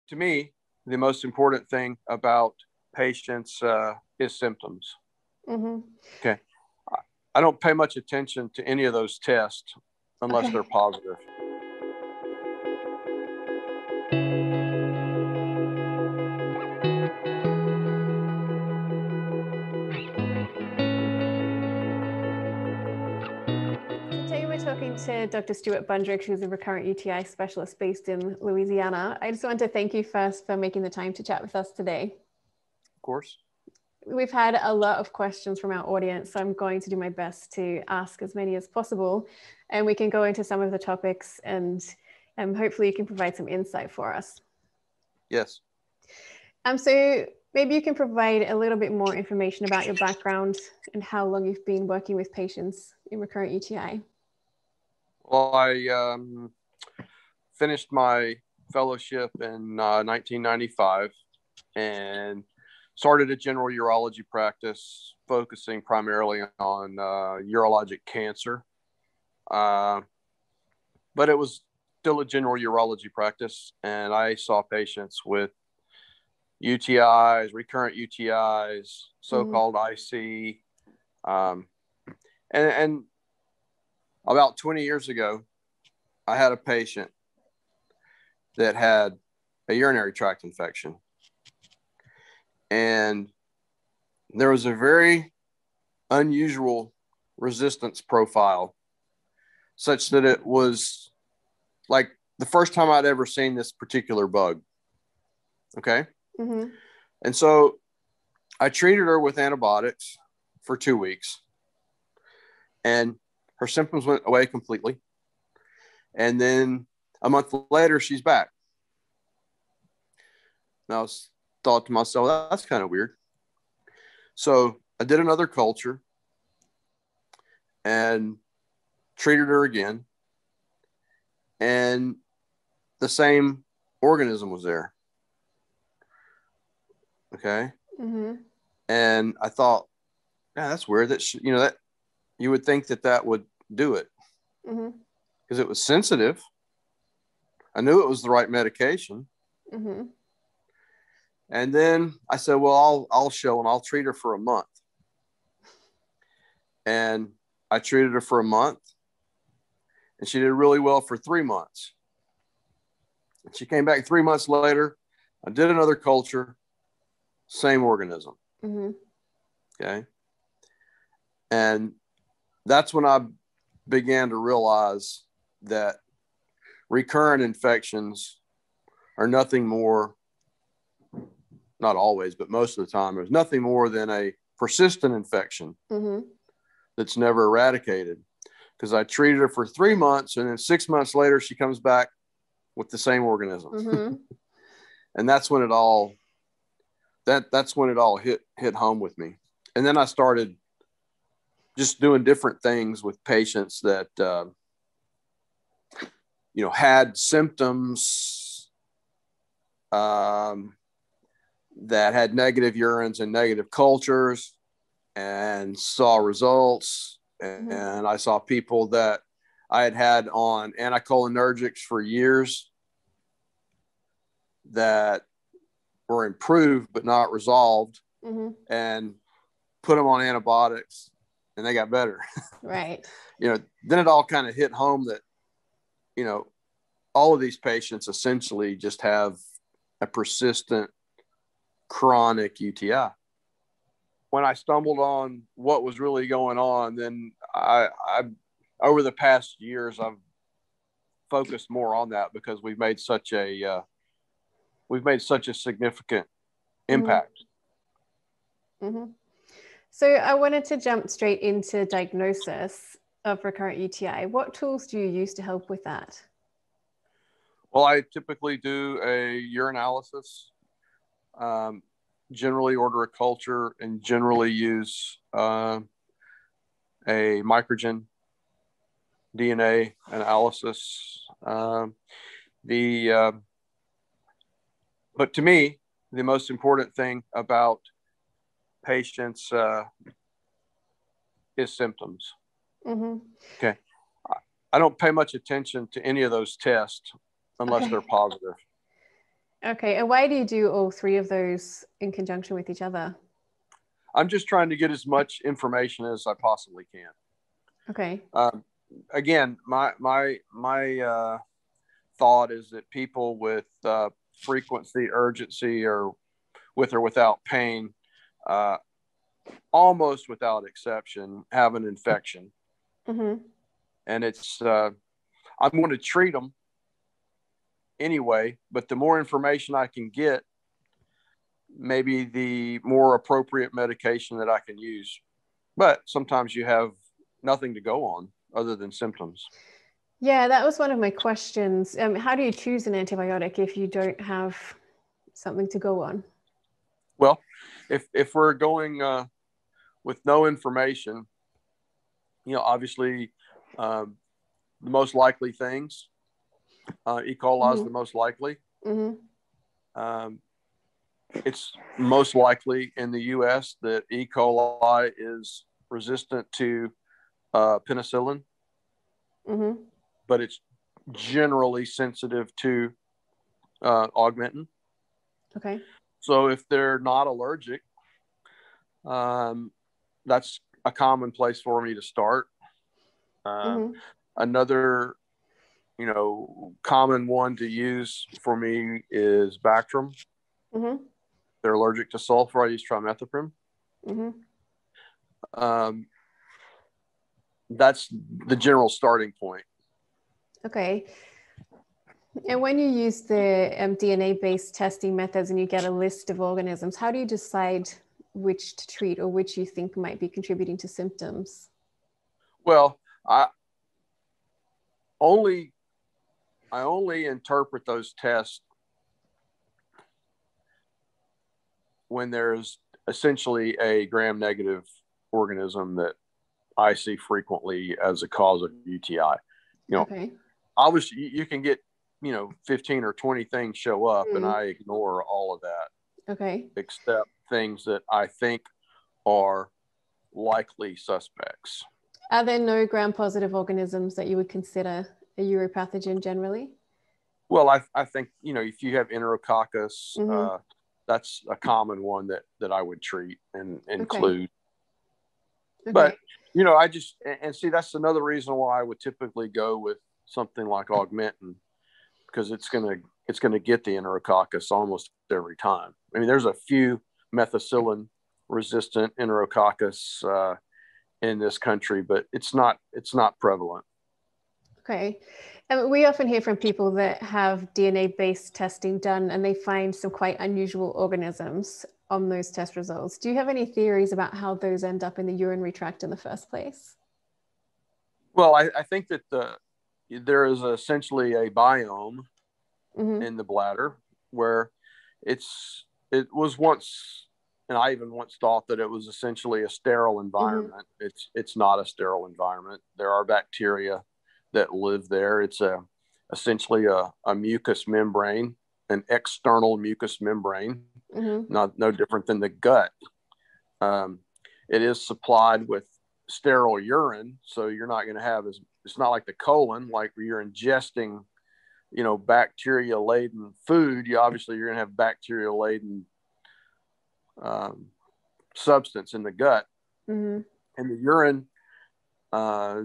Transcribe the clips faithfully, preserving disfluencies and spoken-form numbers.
To me, the most important thing about patients uh, is symptoms. Mm-hmm. Okay. I don't pay much attention to any of those tests unless Okay. they're positive. Today we're talking to Doctor Steward Bundrick, who's a recurrent U T I specialist based in Louisiana. I just want to thank you first for making the time to chat with us today. Of course. We've had a lot of questions from our audience, so I'm going to do my best to ask as many as possible, and we can go into some of the topics, and um, hopefully you can provide some insight for us. Yes. Um, so maybe you can provide a little bit more information about your background and how long you've been working with patients in recurrent U T I. Well, I um, finished my fellowship in uh, nineteen ninety-five and started a general urology practice, focusing primarily on uh, urologic cancer. Uh, but it was still a general urology practice, and I saw patients with U T Is, recurrent U T Is, so-called mm-hmm. I C. Um, and, and about twenty years ago, I had a patient that had a urinary tract infection. And there was a very unusual resistance profile, such that it was like the first time I'd ever seen this particular bug. Okay. Mm-hmm. And so I treated her with antibiotics for two weeks and her symptoms went away completely. And then a month later, she's back. And I was thought to myself, that's kind of weird. So I did another culture and treated her again. And the same organism was there. Okay. Mm-hmm. And I thought, yeah, that's weird. That, sh- you know, that you would think that that would do it. Mm-hmm. Because it was sensitive. I knew it was the right medication. Mm-hmm. And then I said, well, I'll, I'll show and I'll treat her for a month. And I treated her for a month and she did really well for three months. And she came back three months later. I did another culture, same organism. Mm-hmm. Okay. And that's when I began to realize that recurrent infections are nothing more, not always, but most of the time, there's nothing more than a persistent infection mm-hmm. that's never eradicated. Because I treated her for three months and then six months later, she comes back with the same organism. Mm-hmm. And that's when it all, that that's when it all hit, hit home with me. And then I started just doing different things with patients that, uh, you know, had symptoms um, that had negative urines and negative cultures, and saw results. Mm-hmm. And I saw people that I had had on anticholinergics for years that were improved but not resolved, mm-hmm. and put them on antibiotics and they got better. Right. You know, then it all kind of hit home that, you know, all of these patients essentially just have a persistent chronic U T I. When I stumbled on what was really going on, then I, I over the past years, I've focused more on that because we've made such a, uh, we've made such a significant impact. Mm-hmm. So I wanted to jump straight into diagnosis of recurrent U T I. What tools do you use to help with that? Well, I typically do a urinalysis, um, generally order a culture, and generally use uh, a MicroGen D N A analysis. Um, the uh, but to me, the most important thing about patients uh, is symptoms. Mm-hmm. Okay. I don't pay much attention to any of those tests unless okay. they're positive. Okay. And why do you do all three of those in conjunction with each other? I'm just trying to get as much information as I possibly can. Okay. Um, again, my my my uh, thought is that people with uh, frequency, urgency, or with or without pain, uh, almost without exception, have an infection, Mm-hmm. and it's uh, I'm going to treat them anyway. But the more information I can get, maybe the more appropriate medication that I can use. But sometimes you have nothing to go on other than symptoms. Yeah, that was one of my questions. Um, how do you choose an antibiotic if you don't have something to go on? Well, if if we're going uh, with no information, you know, obviously um, the most likely things, uh, E. coli mm-hmm. is the most likely. Mm-hmm. Um, it's most likely in the U S that E. coli is resistant to uh, penicillin, mm-hmm. but it's generally sensitive to uh, augmentin. Okay. So if they're not allergic, um, that's a common place for me to start. Um, mm-hmm. Another, you know, common one to use for me is Bactrim. Mm-hmm. They're allergic to sulfur. I use trimethoprim. Mm-hmm. Um, that's the general starting point. Okay. And when you use the um, D N A-based testing methods and you get a list of organisms, how do you decide which to treat or which you think might be contributing to symptoms? Well, I only I only interpret those tests when there's essentially a gram-negative organism that I see frequently as a cause of U T I. You know, okay. Obviously you can get, you know, fifteen or twenty things show up mm. and I ignore all of that. Okay. Except things that I think are likely suspects. Are there no gram-positive organisms that you would consider a uropathogen generally? Well, I, I think, you know, if you have Enterococcus, mm-hmm. uh, that's a common one that, that I would treat and, and include. Okay. But, you know, I just, and see, that's another reason why I would typically go with something like augmentin, because it's going to, it's going to get the Enterococcus almost every time. I mean, there's a few methicillin resistant Enterococcus uh, in this country, but it's not, it's not prevalent. Okay. And we often hear from people that have D N A-based testing done and they find some quite unusual organisms on those test results. Do you have any theories about how those end up in the urinary tract in the first place? Well, I, I think that the, there is essentially a biome mm-hmm. in the bladder where it's, it was once, and I even once thought that it was essentially a sterile environment. Mm-hmm. It's, it's not a sterile environment. There are bacteria that live there. It's a essentially a, a mucous membrane, an external mucous membrane, mm-hmm. not no different than the gut. Um, it is supplied with sterile urine, so you're not going to have as it's not like the colon, like where you're ingesting, you know, bacteria laden food. You obviously you're going to have bacteria laden um, substance in the gut, mm-hmm. and the urine. Uh,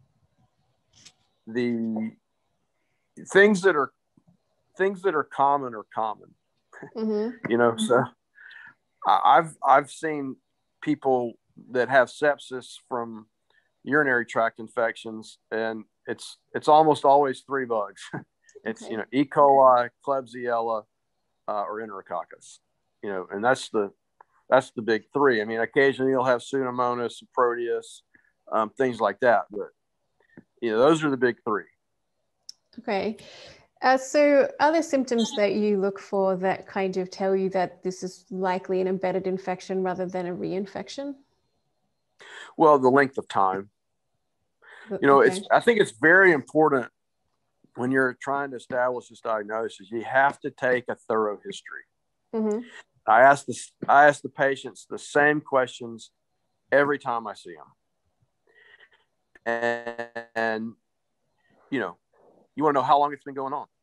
the things that are things that are common are common, mm-hmm. you know, so I've, I've seen people that have sepsis from urinary tract infections, and it's, it's almost always three bugs. It's, okay. you know, E. coli, Klebsiella, uh, or Enterococcus, you know, and that's the, that's the big three. I mean, occasionally you'll have Pseudomonas, Proteus, um, things like that, but you know, those are the big three. Okay. Uh, so are there symptoms that you look for that kind of tell you that this is likely an embedded infection rather than a reinfection? Well, the length of time. You know, okay. it's, I think it's very important when you're trying to establish this diagnosis, you have to take a thorough history. Mm-hmm. I ask this, I ask the patients the same questions every time I see them. And, and, you know, you want to know how long it's been going on.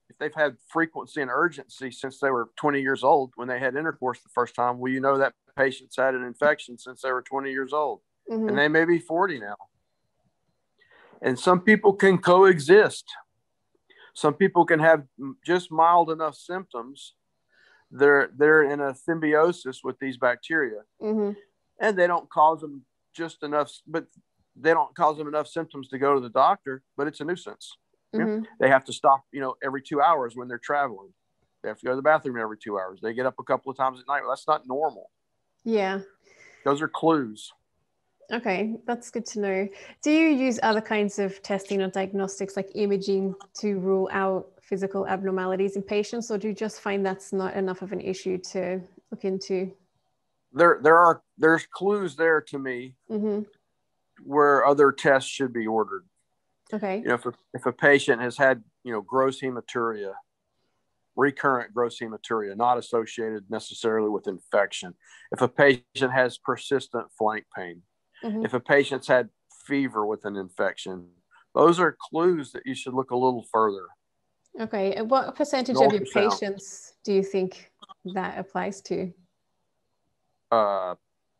if they've had frequency and urgency since they were twenty years old when they had intercourse the first time, well, you know that patient's had an infection since they were twenty years old, mm-hmm. and they may be forty now. And some people can coexist. Some people can have just mild enough symptoms. They're they're in a symbiosis with these bacteria, mm-hmm. and they don't cause them just enough, but they don't cause them enough symptoms to go to the doctor. But it's a nuisance. Mm-hmm. Yeah? They have to stop, you know, every two hours when they're traveling. They have to go to the bathroom every two hours. They get up a couple of times at night. Well, that's not normal. Yeah, those are clues. Okay, that's good to know. Do you use other kinds of testing or diagnostics like imaging to rule out physical abnormalities in patients, or do you just find that's not enough of an issue to look into? There, there are there's clues there to me mm-hmm. where other tests should be ordered. Okay. You know, if a, if a patient has had, you know, gross hematuria, recurrent gross hematuria, not associated necessarily with infection. If a patient has persistent flank pain, mm-hmm. if a patient's had fever with an infection, those are clues that you should look a little further. Okay. And what percentage of your patients do you think that applies to? Uh,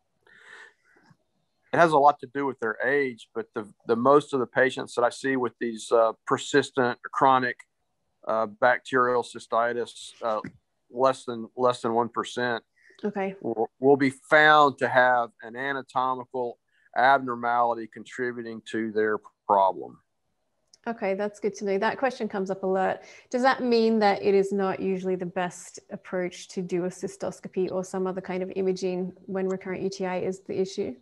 it has a lot to do with their age, but the, the most of the patients that I see with these uh, persistent chronic uh, bacterial cystitis, uh, less than less than one percent, okay, will, will be found to have an anatomical abnormality contributing to their problem. Okay, that's good to know. That question comes up a lot. Does that mean that it is not usually the best approach to do a cystoscopy or some other kind of imaging when recurrent U T I is the issue?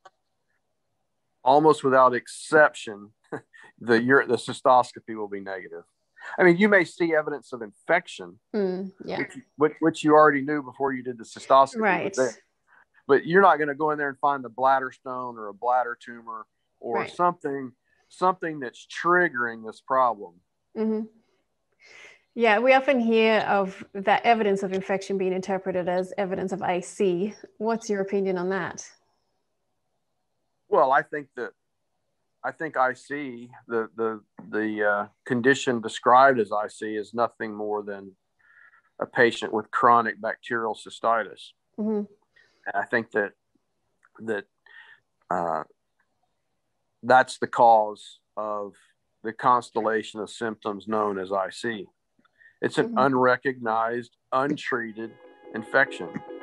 Almost without exception, the the cystoscopy will be negative. I mean, you may see evidence of infection, mm, yeah. which, which, which you already knew before you did the cystoscopy. Right. But, but you're not going to go in there and find the bladder stone or a bladder tumor or right. something something that's triggering this problem. Mm-hmm. Yeah, we often hear of that evidence of infection being interpreted as evidence of I C. What's your opinion on that? Well, I think that I think I C, the the the uh, condition described as I C, is nothing more than a patient with chronic bacterial cystitis. Mm-hmm. And I think that that uh, that's the cause of the constellation of symptoms known as I C. It's an mm-hmm. unrecognized, untreated infection.